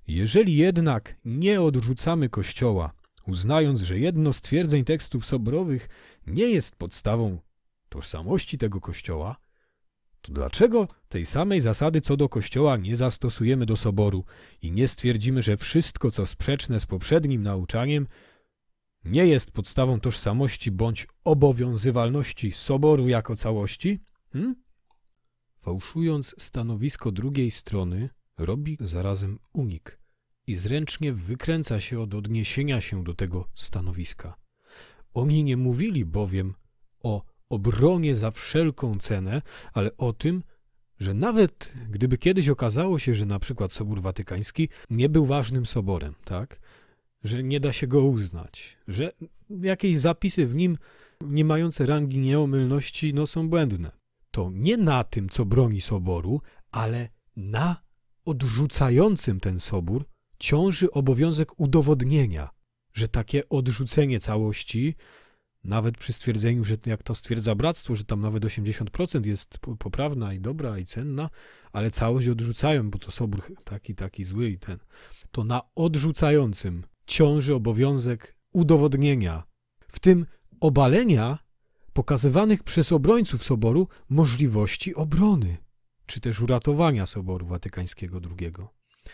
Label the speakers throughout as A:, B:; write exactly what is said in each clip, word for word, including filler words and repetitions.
A: Jeżeli jednak nie odrzucamy Kościoła, uznając, że jedno z twierdzeń tekstów soborowych nie jest podstawą tożsamości tego Kościoła, to dlaczego tej samej zasady co do Kościoła nie zastosujemy do soboru i nie stwierdzimy, że wszystko, co sprzeczne z poprzednim nauczaniem, nie jest podstawą tożsamości bądź obowiązywalności soboru jako całości? Hmm? Fałszując stanowisko drugiej strony, robi zarazem unik i zręcznie wykręca się od odniesienia się do tego stanowiska. Oni nie mówili bowiem o obronie za wszelką cenę, ale o tym, że nawet gdyby kiedyś okazało się, że na przykład Sobór Watykański nie był ważnym soborem, tak? Że nie da się go uznać, że jakieś zapisy w nim nie mające rangi nieomylności no, są błędne. To nie na tym, co broni soboru, ale na odrzucającym ten sobór ciąży obowiązek udowodnienia, że takie odrzucenie całości, nawet przy stwierdzeniu, że jak to stwierdza Bractwo, że tam nawet osiemdziesiąt procent jest poprawna i dobra i cenna, ale całość odrzucają, bo to sobór taki, taki zły i ten, to na odrzucającym ciąży obowiązek udowodnienia, w tym obalenia pokazywanych przez obrońców soboru możliwości obrony, czy też uratowania Soboru Watykańskiego drugiego.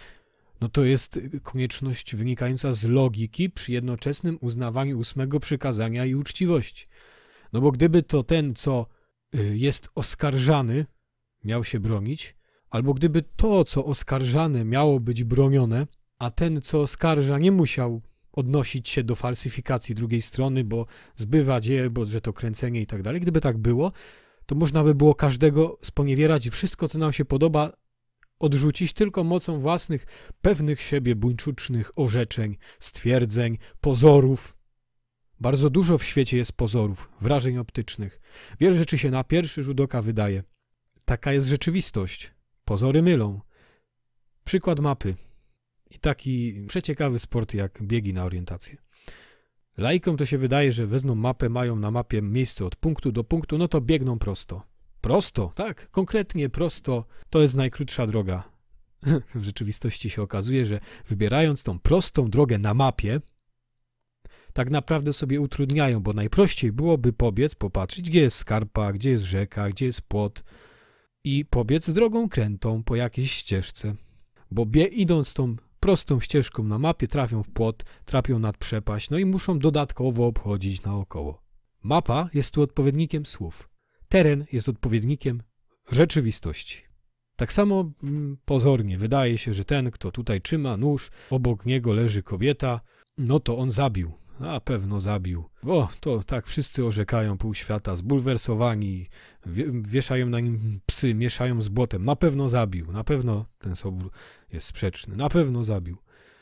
A: No to jest konieczność wynikająca z logiki przy jednoczesnym uznawaniu ósmego przykazania i uczciwości. No bo gdyby to ten, co jest oskarżany, miał się bronić, albo gdyby to, co oskarżane, miało być bronione, a ten, co oskarża, nie musiał odnosić się do falsyfikacji drugiej strony, bo zbywa dzieje, bo że to kręcenie i tak dalej. Gdyby tak było, to można by było każdego sponiewierać i wszystko, co nam się podoba, odrzucić tylko mocą własnych, pewnych siebie buńczucznych orzeczeń, stwierdzeń, pozorów. Bardzo dużo w świecie jest pozorów, wrażeń optycznych. Wiele rzeczy się na pierwszy rzut oka wydaje. Taka jest rzeczywistość. Pozory mylą. Przykład mapy. I taki przeciekawy sport jak biegi na orientację. Laikom to się wydaje, że wezmą mapę, mają na mapie miejsce od punktu do punktu, no to biegną prosto. Prosto, tak, konkretnie prosto, to jest najkrótsza droga. W rzeczywistości się okazuje, że wybierając tą prostą drogę na mapie, tak naprawdę sobie utrudniają, bo najprościej byłoby pobiec, popatrzeć, gdzie jest skarpa, gdzie jest rzeka, gdzie jest płot i pobiec drogą krętą po jakiejś ścieżce. Bo bie, idąc tą prostą ścieżką na mapie, trafią w płot, trafią nad przepaść, no i muszą dodatkowo obchodzić naokoło. Mapa jest tu odpowiednikiem słów. Teren jest odpowiednikiem rzeczywistości. Tak samo mm, pozornie wydaje się, że ten, kto tutaj trzyma nóż, obok niego leży kobieta, no to on zabił. A pewno zabił. O, to tak wszyscy orzekają pół świata, zbulwersowani, wie, wieszają na nim psy, mieszają z błotem. Na pewno zabił, na pewno ten sobór jest sprzeczny, na pewno zabił.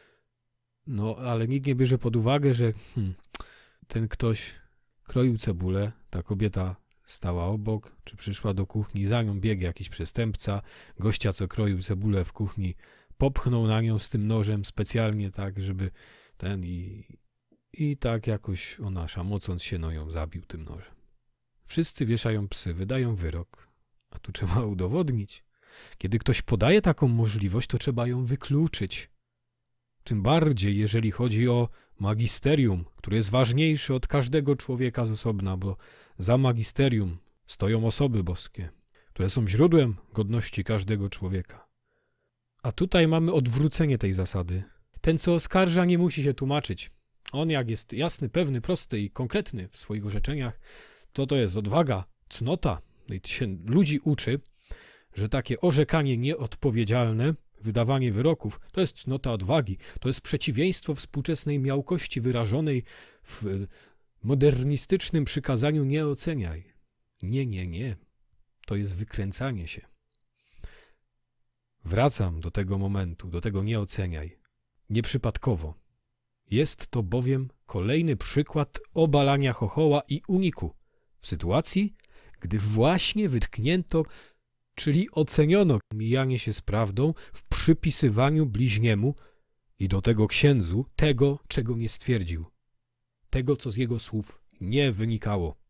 A: No, ale nikt nie bierze pod uwagę, że hmm, ten ktoś kroił cebulę, ta kobieta stała obok, czy przyszła do kuchni, za nią biegł jakiś przestępca, gościa, co kroił cebulę w kuchni, popchnął na nią z tym nożem specjalnie tak, żeby ten i... I tak jakoś ona, szamocąc się, no ją zabił tym nożem. Wszyscy wieszają psy, wydają wyrok, a tu trzeba udowodnić. Kiedy ktoś podaje taką możliwość, to trzeba ją wykluczyć. Tym bardziej, jeżeli chodzi o magisterium, które jest ważniejsze od każdego człowieka z osobna, bo za magisterium stoją osoby boskie, które są źródłem godności każdego człowieka. A tutaj mamy odwrócenie tej zasady. Ten, co oskarża, nie musi się tłumaczyć. On jak jest jasny, pewny, prosty i konkretny w swoich orzeczeniach, to to jest odwaga, cnota. I się ludzi uczy, że takie orzekanie nieodpowiedzialne, wydawanie wyroków, to jest cnota odwagi. To jest przeciwieństwo współczesnej miałkości wyrażonej w modernistycznym przykazaniu nie oceniaj. Nie, nie, nie. To jest wykręcanie się. Wracam do tego momentu, do tego nie oceniaj. Nieprzypadkowo. Jest to bowiem kolejny przykład obalania chochoła i uniku w sytuacji, gdy właśnie wytknięto, czyli oceniono mijanie się z prawdą w przypisywaniu bliźniemu i do tego księdzu tego, czego nie stwierdził, tego, co z jego słów nie wynikało.